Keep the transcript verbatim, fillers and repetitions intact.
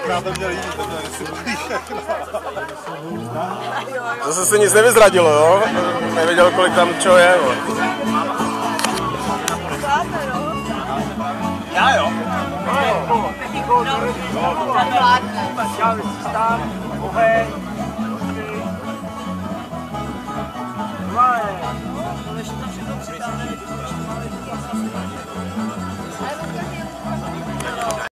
Já to měl jiný, to měl Zase se nic nevyzradilo, jo? Nevěděl, kolik tam čeho je, jo? Já jo. No, no, no, no, no, no, no, no, no, no, no, no,